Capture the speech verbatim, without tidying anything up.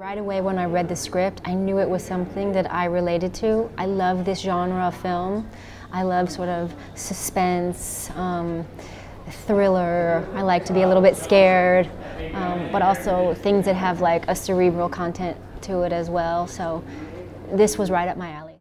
Right away when I read the script, I knew it was something that I related to. I love this genre of film. I love sort of suspense, um, thriller. I like to be a little bit scared, um, but also things that have like a cerebral content to it as well. So this was right up my alley.